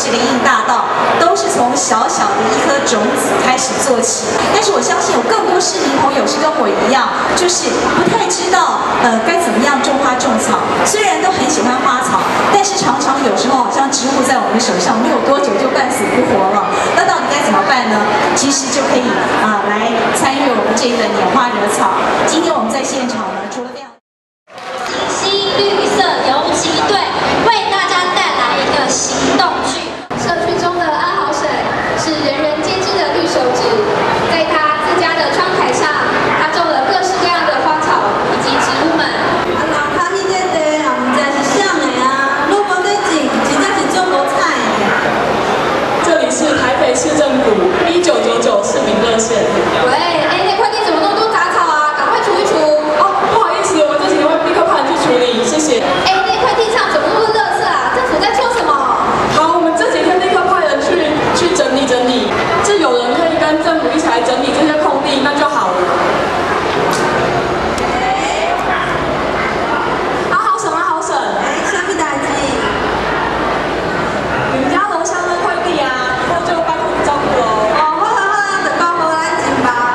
市林荫大道，都是从小小的一颗种子开始做起。但是我相信有更多市民朋友是跟我一样，就是不太知道该怎么样种花种草。虽然都很喜欢花草，但是常常有时候好像植物在我们手上没有多久就半死不活了。那到底该怎么办呢？其实就可以来参与我们这个拈花惹草。今天我们在现场呢，除了这样。 新绿色游击队为大家带来一个行动剧。 社区中的阿豪婶是人人皆知的绿手指，在他自家的窗台上，他种了各式各样的花草以及植物们。 他迄个地也唔知是啥的啊，如果在种，真正是种无菜的。 这里是台北市政府1999市民热线。 喂，那块地怎么那么多杂草啊？赶快除一除。 哦，不好意思，我这几天会立刻派人去处理，谢谢。 那块地上怎么那么多垃圾啊？政府在做什么？ 好，我们这几天立刻派人去整理整理，就有人可以跟政府一起来整理这些空地，那就好了。好省啊，好省！ 啥物代志？ 你们家楼下那块地啊，以后就拜托你照顾喽。 哦，好啦好啦，就交互咱种吧。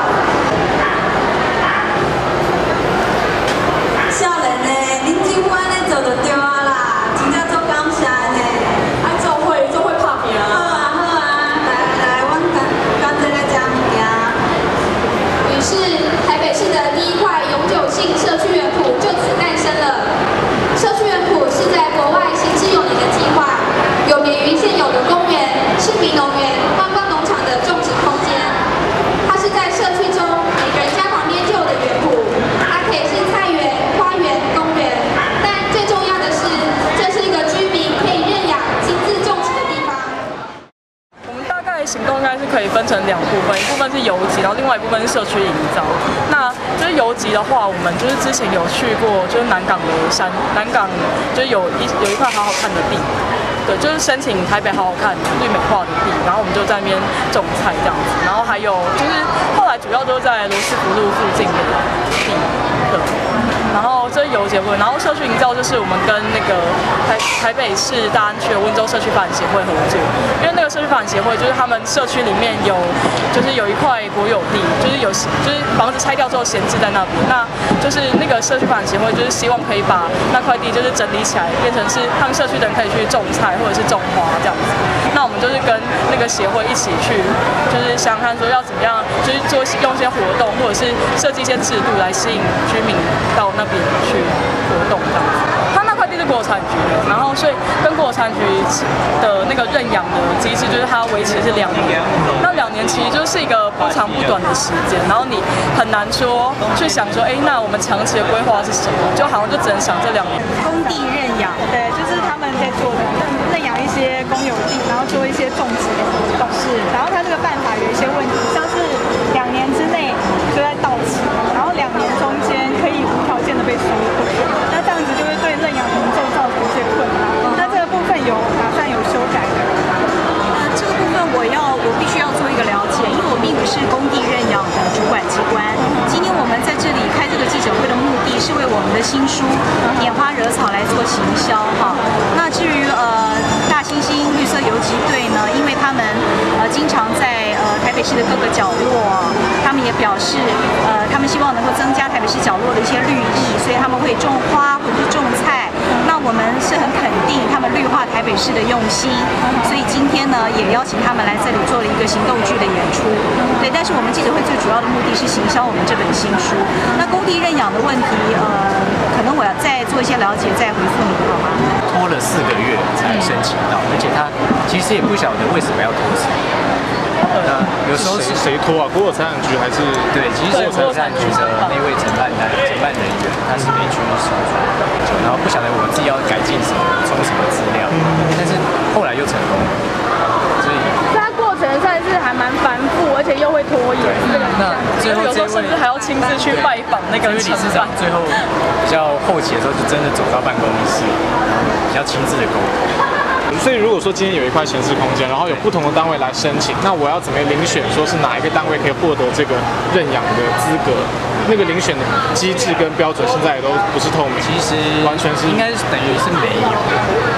少年呢，恁即款咧做就对啊啦，真正做感谢呢。 爱做会拍拼好啊。 啊好啊，来，阮刚才来食物件。 于是，台北市的第一块永久性社区园圃就此诞生了。社区园圃是在国外行之有年的计划，有别于现有的公园、市民农园、观光农场的种植空间。它是在社区中每个人家旁边就有的园圃，它可以是菜园、花园、公园，但最重要的是，这是一个居民可以认养、亲自种植的地方。 我们大概行动应该是可以分成两部分，一部分是游击，然后另外一部分是社区营造。那就是游击的话，我们就是之前有去过，就是南港的山，南港就是有一块好好看的地，对，就是申请台北好好看绿美化的地，然后我们就在那边种菜这样子。然后还有就是后来主要都在罗斯福路附近的地，对。然后这是游击部分，然后社区营造就是我们跟那个台北市大安区的温州社区发展协会合作，因为那个社区发展协会就是他们社区里面有一块国有地，就是房子拆掉之后闲置在那边，那就是那个社区发展协会就是希望可以把那块地就是整理起来，变成是他们社区的人可以去种菜或者是种花这样子。那我们就是跟那个协会一起去，就是想看说要怎么样，就是用一些活动或者是设计一些制度来吸引居民到那边去活动这样子。它那块地是国有产局的，然后所以跟国有产局的那个认养的机制，就是它为期是2年。那2年其实就是一个不长不短的时间，然后你很难说去想说，那我们长期的规划是什么？就好像就只能想这2年。 工地认养，对，就是他们在做的认养一些公有地，然后做一些种植的活动。是，然后他这个办法有一些问题，像是2年之内就在到期，然后2年中间可以无条件的被收回，那这样子就会对认养民众造成一些困扰。那这个部分打算有修改的。 这个部分我必须要做一个了解，因为我并不是工地认养的主管机关。今天我们在这里开这个记者会的目的是为我们的新书《拈花惹草》来做行销哈。那至于大猩猩绿色游击队呢，因为他们经常在台北市的各个角落，他们也表示他们希望能够增加台北市角落的一些绿意，所以他们会种花或者是种菜。那我们是很肯定他们绿化台北市的用心，所以今天呢也邀请他们来这里做了一个行动剧的演出。对，但是我们记者会最主要的目的是行销我们这本新书。那工地认养的问题，可能我要再做一些了解，再回复你，好吗？ 拖了4个月才申请到，而且他其实也不晓得为什么要拖成。有时候是谁拖啊？国有财产局还是？ 对，其实国有财产局的那位承办人员，他是没去收发，然后不晓得我们自己要改进什么，充什么资料，但是后来又成功了，所以它过程算是还蛮繁复，而且又会拖延。 那最后有时候甚至还要亲自去拜访那个理事长，最后比较后期的时候，就真的走到办公室，比较亲自的沟通。 所以如果说今天有一块闲置空间，然后有不同的单位来申请，那我要怎么遴选说是哪一个单位可以获得这个认养的资格？那个遴选的机制跟标准现在也都不是透明， 其实完全是应该是等于是没有。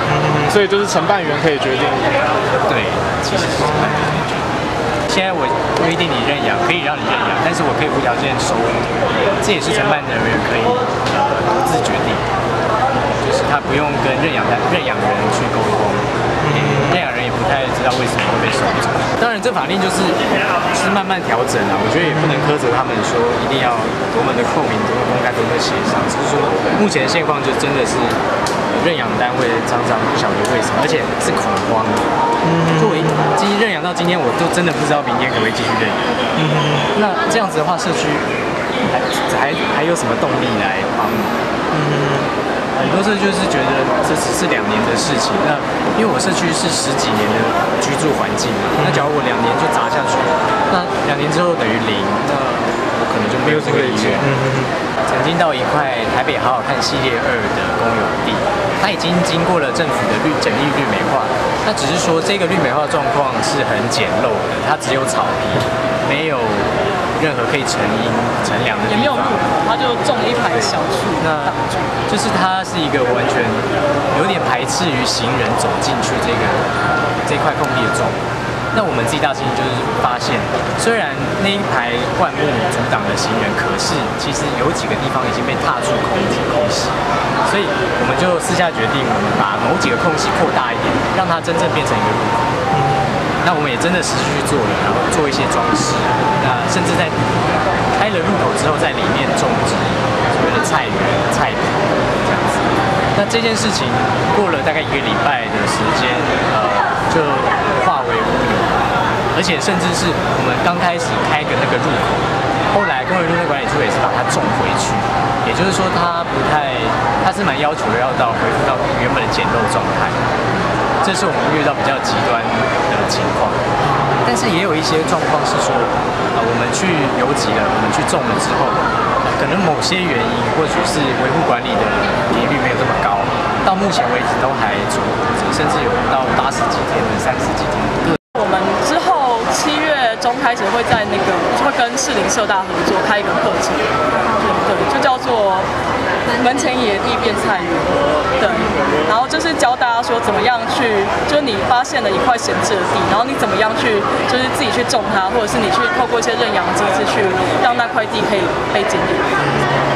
所以就是承办员可以决定。 对，其实是承办人可以决定。现在我规定你认养，可以让你认养，但是我可以无条件收养，这也是承办人员可以独自决定，就是他不用跟认养人去沟通，认养人也不太知道为什么会被收走。当然，这法令就是慢慢调整啊，我觉得也不能苛责他们说一定要多么的透明、多么公开、多么协商，只是说目前的现况就真的是认养单位常常不晓得为什么，而且是恐慌的。作为认养到今天，我都真的不知道明天可不可以继续认养。那这样子的话，社区还有什么动力来帮你？很多社区就是觉得这只是2年的事情。那因为我社区是10几年的居住环境嘛，那假如我2年就砸下去，那2年之后等于0，那我可能就没有这个意愿。曾经到一块台北好好看系列2的公有地，它已经经过了政府的简易绿美化，那只是说这个绿美化状况是很简陋的，它只有草皮，没有任何可以成荫乘凉的地方， 也没有路口，它就种了一排小树。 那就是它是一个完全有点排斥于行人走进去这块空地的状况。那我们自己大心就是发现，虽然那一排灌木阻挡了行人，可是其实有几个地方已经被踏出空隙，所以我们就私下决定，我们把某几个空隙扩大一点，让它真正变成一个路口。那我们也真的实际去做了，然后做一些装饰，那甚至在开了路口之后，在里面种植所谓的菜园、菜圃这样子。那这件事情过了大概1个礼拜的时间，就化为乌有，而且甚至是我们刚开始开个那个入口，后来公园路内管理处也是把它种回去，也就是说它是蛮要求要恢复到原本的简陋状态。这是我们遇到比较极端的情况，但是也有一些状况是说，我们去游集了，我们去种了之后，可能某些原因，或许是维护管理的频率没有这么高，到目前为止都还存活着，甚至有到80几天的、30几天的。 我们之后7月中开始会在会跟士林社大合作开一个课程，对，就叫做门前野地变菜园，对，然后就是教大家说怎么样去，就是你发现了一块闲置的地，然后你怎么样去，就是自己去种它，或者是你去透过一些认养机制去让那块地可以被经营。